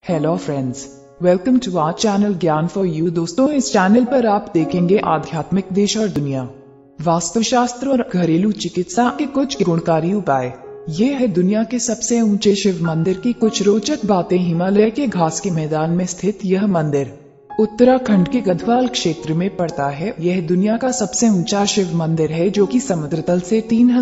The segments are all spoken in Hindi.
Hello friends, welcome to our channel Gyan for you. दोस्तों, इस चैनल पर आप देखेंगे आध्यात्मिक, देश और दुनिया, वास्तुशास्त्र और घरेलू चिकित्सा के कुछ गुणकारी उपाय। ये है दुनिया के सबसे ऊंचे शिव मंदिर की कुछ रोचक बातें। हिमालय के घास के मैदान में स्थित यह मंदिर उत्तराखंड के गढ़वाल क्षेत्र में पड़ता है। यह दुनिया का सबसे ऊंचा शिव मंदिर है, जो कि समुद्र तल से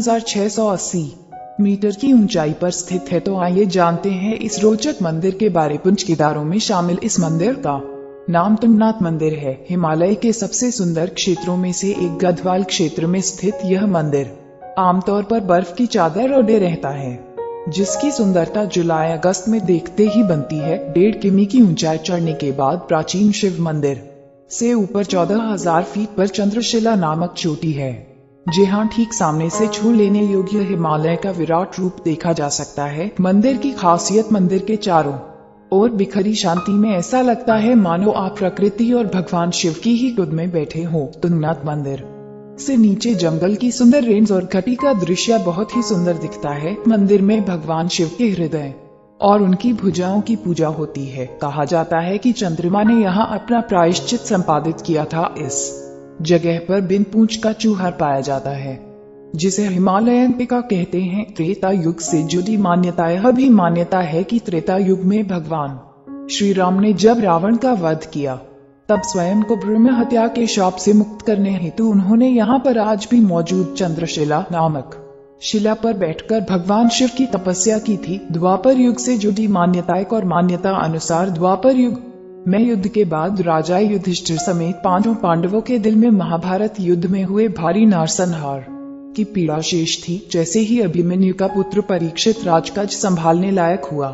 3680 मीटर की ऊंचाई पर स्थित है। तो आइए जानते हैं इस रोचक मंदिर के बारे। पुंछ केदारों में शामिल इस मंदिर का नाम तुंगनाथ मंदिर है। हिमालय के सबसे सुंदर क्षेत्रों में से एक गढ़वाल क्षेत्र में स्थित यह मंदिर आमतौर पर बर्फ की चादर ओढ़े रहता है, जिसकी सुंदरता जुलाई अगस्त में देखते ही बनती है। 1.5 किमी की ऊंचाई चढ़ने के बाद प्राचीन शिव मंदिर से ऊपर 14,000 फीट पर चंद्रशिला नामक चोटी है, जहाँ ठीक सामने से छू लेने योग्य हिमालय का विराट रूप देखा जा सकता है। मंदिर की खासियत, मंदिर के चारों ओर बिखरी शांति में ऐसा लगता है मानो आप प्रकृति और भगवान शिव की ही गोद में बैठे हो। तुंगनाथ मंदिर से नीचे जंगल की सुंदर रेंज और घाटी का दृश्य बहुत ही सुंदर दिखता है। मंदिर में भगवान शिव के हृदय और उनकी भुजाओं की पूजा होती है। कहा जाता है कि चंद्रमा ने यहाँ अपना प्रायश्चित संपादित किया था। इस जगह पर बिन पूंछ का चूहा पाया जाता है, जिसे हिमालयन पिका कहते हैं। त्रेता युग से जुड़ी मान्यता। यह भी मान्यता है कि त्रेता युग में भगवान श्री राम ने जब रावण का वध किया, तब स्वयं को ब्रह्म हत्या के शाप से मुक्त करने हेतु उन्होंने यहाँ पर आज भी मौजूद चंद्रशिला नामक शिला पर बैठकर भगवान शिव की तपस्या की थी। द्वापर युग से जुड़ी मान्यता। एक और मान्यता अनुसार द्वापर युग में युद्ध के बाद राजा युधिष्ठिर समेत 5 पांडवों के दिल में महाभारत युद्ध में हुए भारी नरसंहार की पीड़ा शेष थी। जैसे ही अभिमन्यु का पुत्र परीक्षित राजकाज संभालने लायक हुआ,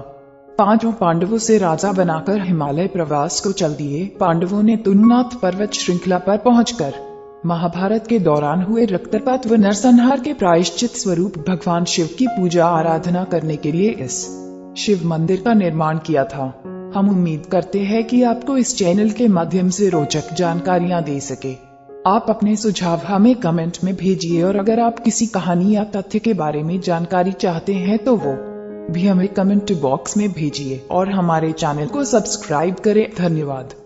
5 पांडवों से राजा बनाकर हिमालय प्रवास को चल दिए। पांडवों ने तुंगनाथ पर्वत श्रृंखला पर पहुंचकर महाभारत के दौरान हुए रक्तपात व नरसंहार के प्रायश्चित स्वरूप भगवान शिव की पूजा आराधना करने के लिए इस शिव मंदिर का निर्माण किया था। हम उम्मीद करते हैं कि आपको इस चैनल के माध्यम से रोचक जानकारियां दे सके। आप अपने सुझाव हमें कमेंट में भेजिए, और अगर आप किसी कहानी या तथ्य के बारे में जानकारी चाहते हैं तो वो भी हमें कमेंट बॉक्स में भेजिए, और हमारे चैनल को सब्सक्राइब करें। धन्यवाद।